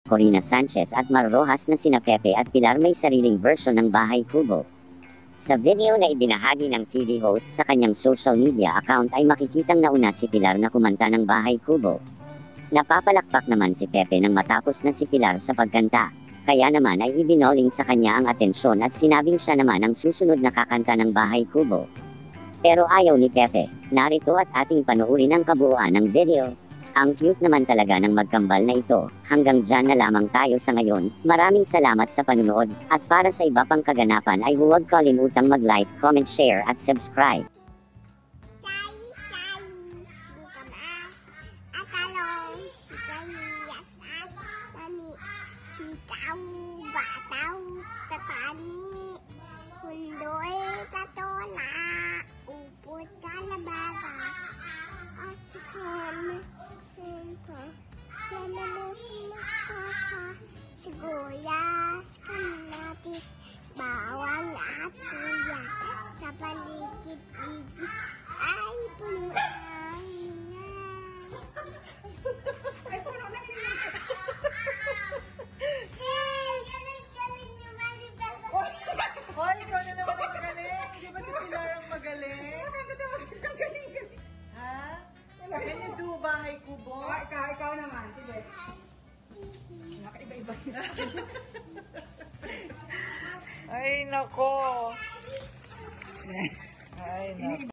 Corina Sanchez at Mar Rojas na sina Pepe at Pilar may sariling version ng Bahay Kubo. Sa video na ibinahagi ng TV host sa kanyang social media account ay makikitang nauna si Pilar na kumanta ng Bahay Kubo. Napapalakpak naman si Pepe nang matapos na si Pilar sa pagkanta. Kaya naman ay ibinoling sa kanya ang atensyon at sinabing siya naman ang susunod na kakanta ng Bahay Kubo. Pero ayaw ni Pepe. Narito at ating panuurin ang kabuuan ng video. Ang cute naman talaga ng magkambal na ito. Hanggang dyan na lamang tayo sa ngayon. Maraming salamat sa panunood. At para sa iba pang kaganapan ay huwag kalimutang mag-like, comment, share at subscribe. Sibuyas, kamatis, bawang at luya. Sa paligid-ligid ay puno ng ingay. Ay, puno ng ingay. Galing-galing yung manifest. Hoy, ikaw na naman ang magaling. Di ba si Pilar ang magaling? Ang galing-galing. Ha? Can you do Bahay Kubo? Ikaw naman. Sige. Nakaiba-iba. Ay, nako. Ay, nako.